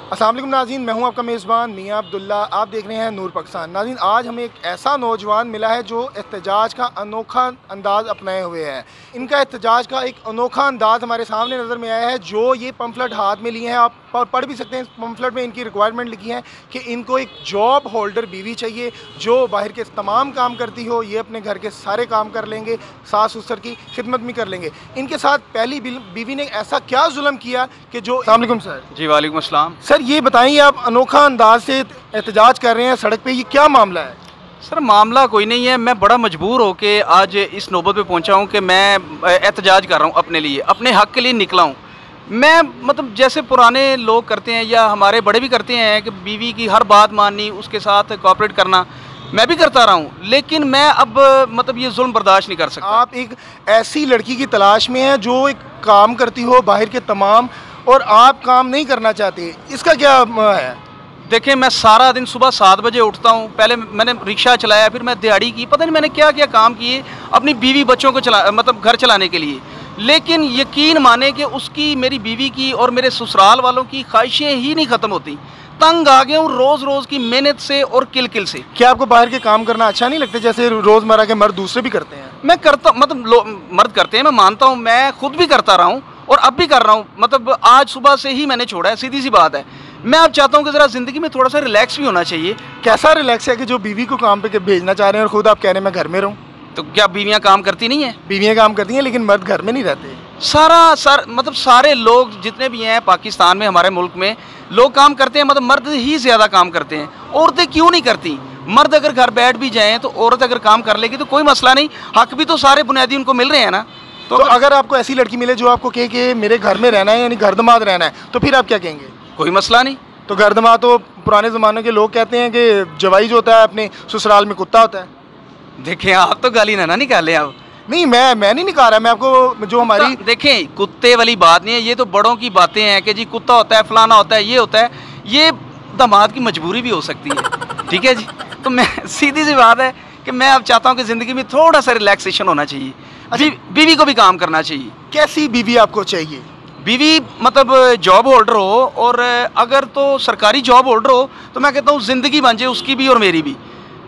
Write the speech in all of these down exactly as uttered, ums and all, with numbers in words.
अस्सलाम वालेकुम नाज़रीन, मैं हूं आपका मेज़बान मियां अब्दुल्ला। आप देख रहे हैं नूर पाकिस्तान। नाज़रीन, आज हमें एक ऐसा नौजवान मिला है जो एहतजाज का अनोखा अंदाज़ अपनाए हुए है। इनका एहतजाज का एक अनोखा अंदाज़ हमारे सामने नज़र में आया है। जो ये पम्फलेट हाथ में लिए हैं, आप पढ़ भी सकते हैं। इस पम्फलेट में इनकी रिक्वायरमेंट लिखी है कि इनको एक जॉब होल्डर बीवी चाहिए जो बाहर के तमाम काम करती हो। ये अपने घर के सारे काम कर लेंगे, सास ससुर की खिदमत भी कर लेंगे। इनके साथ पहली बीवी ने ऐसा क्या जुल्म किया कि जो। अस्सलाम वालेकुम सर। जी वालेकुम अस्सलाम। सर ये बताइए, आप अनोखा अंदाज से एहतजाज कर रहे हैं सड़क पे, ये क्या मामला है? सर मामला कोई नहीं है, मैं बड़ा मजबूर हो के आज इस नौबत पे पहुंचा हूं कि मैं एहतजाज कर रहा हूं अपने लिए, अपने हक़ के लिए निकला हूं। मैं मतलब जैसे पुराने लोग करते हैं या हमारे बड़े भी करते हैं कि बीवी की हर बात माननी, उसके साथ कोऑपरेट करना, मैं भी करता रहा हूँ, लेकिन मैं अब मतलब ये जुल्म बर्दाश्त नहीं कर सकता। आप एक ऐसी लड़की की तलाश में हैं जो एक काम करती हो बाहर के तमाम, और आप काम नहीं करना चाहते, इसका क्या है? देखें, मैं सारा दिन सुबह सात बजे उठता हूँ। पहले मैंने रिक्शा चलाया, फिर मैं दिहाड़ी की, पता नहीं मैंने क्या क्या काम किए अपनी बीवी बच्चों को चला मतलब घर चलाने के लिए। लेकिन यकीन माने कि उसकी, मेरी बीवी की और मेरे ससुराल वालों की ख्वाहिशें ही नहीं ख़त्म होती। तंग आ गया हूँ रोज़ रोज़ की मेहनत से और किल किल से। क्या आपको बाहर के काम करना अच्छा नहीं लगता, जैसे रोज़मर्रा के मर्द दूसरे भी करते हैं? मैं करता मतलब मर्द करते हैं, मैं मानता हूँ, मैं खुद भी करता रहा हूँ और अब भी कर रहा हूँ। मतलब आज सुबह से ही मैंने छोड़ा है, सीधी सी बात है। मैं अब चाहता हूँ कि ज़रा ज़िंदगी में थोड़ा सा रिलैक्स भी होना चाहिए। कैसा रिलैक्स है कि जो बीवी को काम पे भेजना चाह रहे हैं और खुद आप कह रहे हैं मैं घर में रहूँ? तो क्या बीवियाँ काम करती नहीं है? बीवियाँ काम करती हैं, लेकिन मर्द घर में नहीं रहते। सारा सर मतलब सारे लोग जितने भी हैं पाकिस्तान में, हमारे मुल्क में लोग काम करते हैं, मतलब मर्द ही ज़्यादा काम करते हैं। औरतें क्यों नहीं करती? मर्द अगर घर बैठ भी जाएँ तो औरत अगर काम कर लेगी तो कोई मसला नहीं, हक भी तो सारे बुनियादी उनको मिल रहे हैं ना। तो, तो अगर आपको ऐसी लड़की मिले जो आपको कहे कि मेरे घर में रहना है, यानी घर दमाद रहना है, तो फिर आप क्या कहेंगे? कोई मसला नहीं। तो घर दमाद तो पुराने ज़माने के लोग कहते हैं कि जवाई जो होता है अपने ससुराल में कुत्ता होता है। देखें, आप तो गाली ना ना निकालें आप। नहीं, मैं मैं नहीं निकाल रहा, मैं आपको जो हमारी। देखें, कुत्ते वाली बात नहीं है, ये तो बड़ों की बातें हैं कि जी कुत्ता होता है, फलाना होता है, ये होता है। ये दामाद की मजबूरी भी हो सकती है, ठीक है जी। तो मैं सीधी सी बात है कि मैं अब चाहता हूँ कि ज़िंदगी में थोड़ा सा रिलैक्सेशन होना चाहिए। बी, बीवी को भी काम करना चाहिए। कैसी बीवी आपको चाहिए? बीवी मतलब जॉब होल्डर हो, और अगर तो सरकारी जॉब होल्डर हो तो मैं कहता हूँ ज़िंदगी बन जाए उसकी भी और मेरी भी,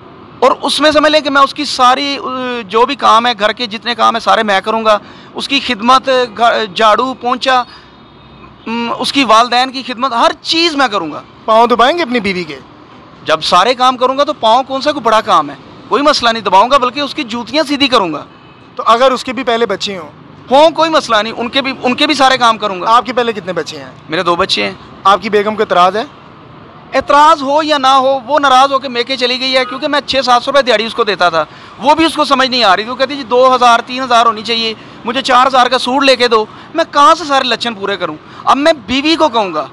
और उसमें समझ लें कि मैं उसकी सारी जो भी काम है, घर के जितने काम है सारे मैं करूँगा। उसकी खिदमत, झाड़ू पोंछा, उसकी वालदैन की खिदमत, हर चीज़ मैं करूँगा। पाँव दबाएंगे अपनी बीवी के? जब सारे काम करूँगा तो पाँव कौन सा कोई बड़ा काम है, कोई मसला नहीं, दबाऊँगा, बल्कि उसकी जूतियाँ सीधी करूँगा। तो अगर उसके भी पहले बच्चे हों? हों, कोई मसला नहीं, उनके भी उनके भी सारे काम करूँगा। आपके पहले कितने बच्चे हैं? मेरे दो बच्चे हैं। आपकी बेगम को एतराज़ है? एतराज़ हो या ना हो, वो नाराज़ होकर मेके चली गई है, क्योंकि मैं छः सात सौ रुपये दिहाड़ी उसको देता था। वो भी उसको समझ नहीं आ रही थी। वो कहती जी दो हज़ार तीन हज़ार होनी चाहिए, मुझे चार हज़ार का सूट लेके दो। मैं कहाँ से सारे लक्षण पूरे करूँ? अब मैं बीवी को कहूँगा,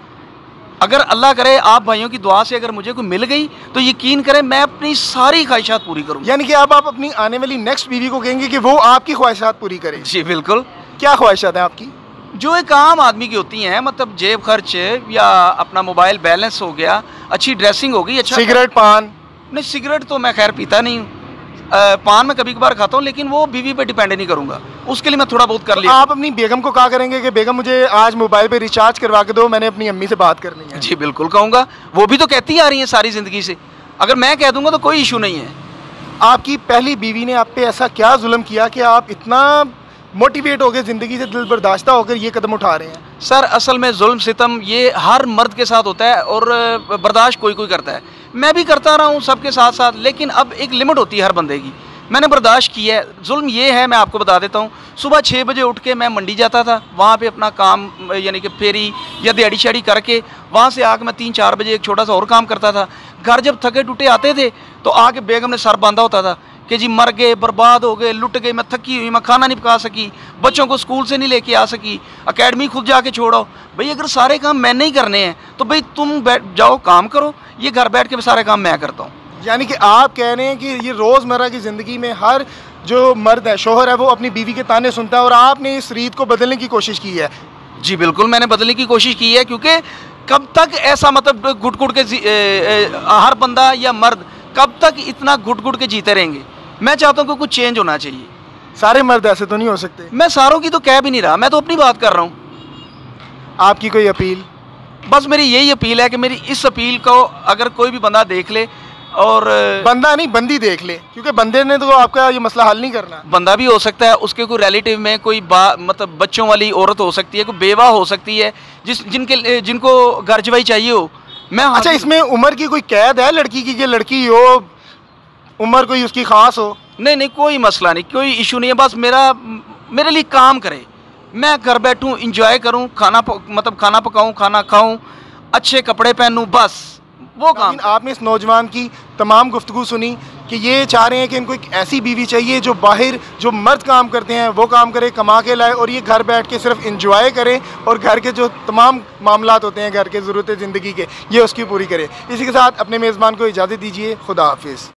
अगर अल्लाह करे आप भाइयों की दुआ से अगर मुझे कोई मिल गई तो यकीन करें मैं अपनी सारी ख्वाहिशात पूरी करूँ। यानी कि अब आप अपनी आने वाली नेक्स्ट बीवी को कहेंगे कि वो आपकी ख्वाहिशात पूरी करे? जी बिल्कुल। क्या ख्वाहिशात हैं आपकी? जो एक आम आदमी की होती हैं, मतलब जेब खर्च या अपना मोबाइल बैलेंस हो गया, अच्छी ड्रेसिंग हो गई, अच्छा सिगरेट पान? नहीं, सिगरेट तो मैं खैर पीता नहीं हूँ। पान मैं कभी कभार खाता हूँ, लेकिन वो बीवी पे डिपेंड नहीं करूँगा, उसके लिए मैं थोड़ा बहुत कर लिया। आप अपनी बेगम को कहा करेंगे कि बेगम मुझे आज मोबाइल पे रिचार्ज करवा के दो, मैंने अपनी अम्मी से बात करनी है? जी बिल्कुल कहूँगा, वो भी तो कहती आ रही हैं सारी ज़िंदगी से। अगर मैं कह दूँगा तो कोई इशू नहीं है। आपकी पहली बीवी ने आप पे ऐसा क्या जुल्म किया कि आप इतना मोटिवेट हो गए, ज़िंदगी से दिल बर्दाश्ता होकर ये कदम उठा रहे हैं? सर असल में जुल्म सितम ये हर मर्द के साथ होता है, और बर्दाश्त कोई कोई करता है। मैं भी करता रहा हूँ सबके साथ साथ, लेकिन अब एक लिमिट होती है हर बंदे की। मैंने बर्दाश्त किया है। जुल्म ये है, मैं आपको बता देता हूँ, सुबह छः बजे उठ के मैं मंडी जाता था, वहाँ पे अपना काम यानी कि फेरी या दिहाड़ी शाड़ी करके वहाँ से आके मैं तीन चार बजे एक छोटा सा और काम करता था। घर जब थके टूटे आते थे तो आके बेगम ने सर बांधा होता था कि जी मर गए, बर्बाद हो गए, लुट गए, मैं थकी हुई, मैं खाना नहीं पका सकी, बच्चों को स्कूल से नहीं लेके आ सकी, एकेडमी खुद जाके छोड़ो। भाई अगर सारे काम मैंने ही करने हैं तो भाई तुम बैठ जाओ काम करो, ये घर बैठ के सारे काम मैं करता हूँ। यानी कि आप कह रहे हैं कि ये रोज़मर्रा की ज़िंदगी में हर जो मर्द है, शोहर है, वो अपनी बीवी के ताने सुनता है, और आपने इस रीत को बदलने की कोशिश की है? जी बिल्कुल, मैंने बदलने की कोशिश की है, क्योंकि कब तक ऐसा मतलब घुट घुट के ए, ए, हर बंदा या मर्द कब तक इतना घुट घुट के जीते रहेंगे? मैं चाहता हूँ कि कुछ चेंज होना चाहिए। सारे मर्द ऐसे तो नहीं हो सकते। मैं सारों की तो कह भी नहीं रहा, मैं तो अपनी बात कर रहा हूँ। आपकी कोई अपील? बस मेरी यही अपील है कि मेरी इस अपील को अगर कोई भी बंदा देख ले, और बंदा नहीं बंदी देख ले, क्योंकि बंदे ने तो आपका ये मसला हल नहीं करना। बंदा भी हो सकता है, उसके कोई रिलेटिव में कोई बा मतलब बच्चों वाली औरत हो सकती है, कोई बेवा हो सकती है, जिस जिनके जिनको घर जवाई चाहिए हो। मैं अच्छा, इसमें उम्र की कोई कैद है लड़की की, कि लड़की हो उम्र कोई उसकी खास हो? नहीं नहीं, कोई मसला नहीं, कोई इशू नहीं है। बस मेरा मेरे लिए काम करे, मैं घर बैठूं, इंजॉय करूं, खाना मतलब खाना पकाऊं, खाना खाऊं, अच्छे कपड़े पहनूं, बस वो काम। आपने इस नौजवान की तमाम गुफ्तगू सुनी कि ये चाह रहे हैं कि इनको एक ऐसी बीवी चाहिए जो बाहर जो मर्द काम करते हैं वो काम करे, कमा के लाए, और ये घर बैठ के सिर्फ इंजॉय करे और घर के जो तमाम मामलात होते हैं घर के ज़रूरतें ज़िंदगी के, ये उसकी पूरी करे। इसी के साथ अपने मेज़बान को इजाज़त दीजिए। खुदा हाफिज़।